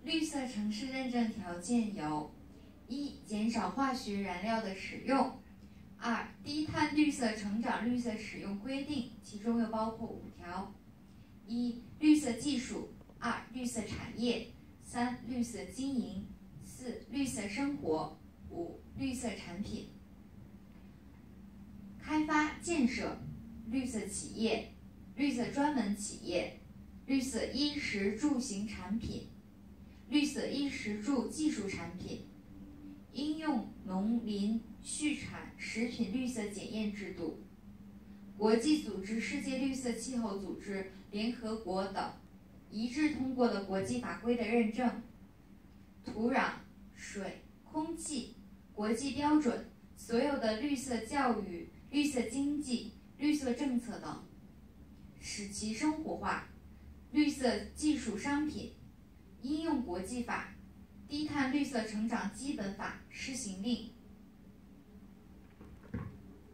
绿色城市认证条件有：一、减少化学燃料的使用；二、低碳绿色成长绿色使用规定，其中又包括5条：一、绿色技术；二、绿色产业；三、绿色经营；四、绿色生活；五、绿色产品。开发建设绿色企业、绿色专门企业、绿色衣食住行产品、绿色衣食住技术产品，应用农林畜产食品绿色检验制度，国际组织世界绿色气候组织、联合国等一致通过的国际法规的认证，土壤、水、空气、国际标准，所有的绿色教育、绿色经济、绿色政策等，使其生活化。绿色技术商品应用国际法、低碳绿色成长基本法施行令，